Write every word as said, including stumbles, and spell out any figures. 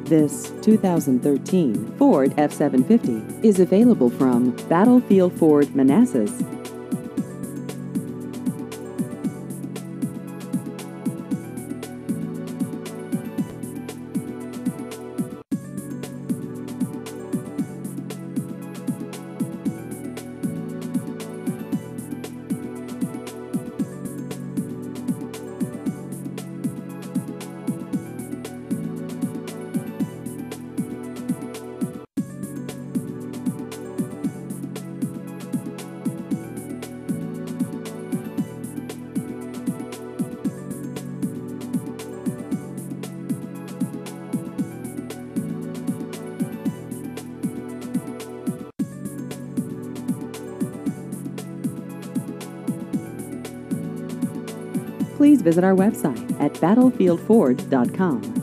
This two thousand thirteen Ford F seven fifty is available from Battlefield Ford Manassas. Please visit our website at battlefield ford dot com.